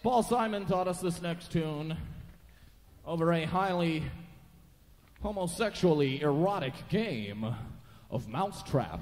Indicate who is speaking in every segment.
Speaker 1: Paul Simon taught us this next tune over a highly homosexually erotic game of Mousetrap.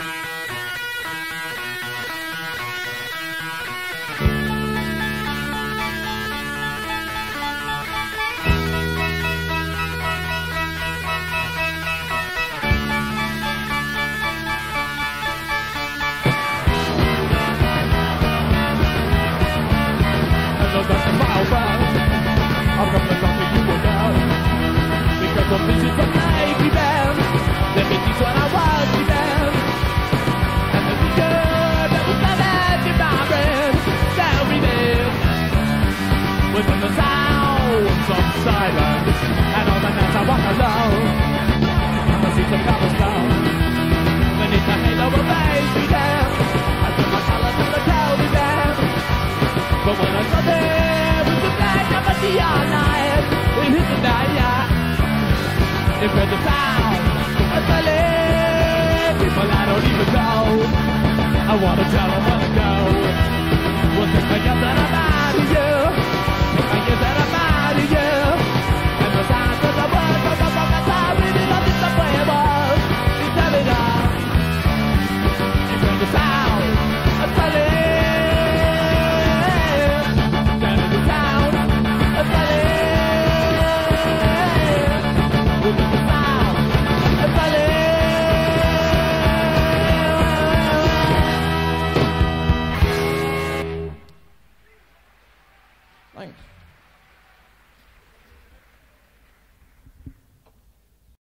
Speaker 2: I'm from the country you were down, because of visions of life we band. Let me teach what I was we band. And the teacher that was not at your vibrant, that we did. Within the sounds of silence, and all the nights I walk alone. The streets of cobblestone, beneath the halo of age we dance. I took my colors to the Cowley band. But when I saw there was the black of a neon light, it hit the night, it read the sound of the people I don't even know. I wanna tell them